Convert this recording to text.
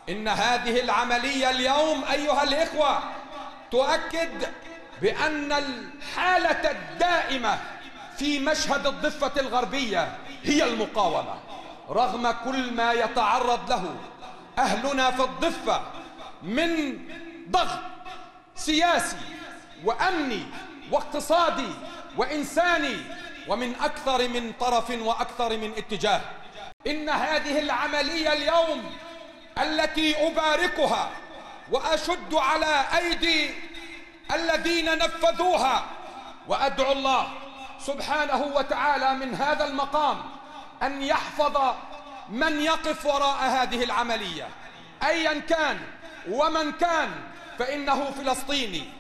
إن هذه العملية اليوم أيها الإخوة تؤكد بأن الحالة الدائمة في مشهد الضفة الغربية هي المقاومة، رغم كل ما يتعرض له أهلنا في الضفة من ضغط سياسي وأمني واقتصادي وإنساني ومن أكثر من طرف وأكثر من اتجاه. إن هذه العملية اليوم التي أباركها وأشد على أيدي الذين نفذوها، وأدعو الله سبحانه وتعالى من هذا المقام أن يحفظ من يقف وراء هذه العملية أيا كان ومن كان، فإنه فلسطيني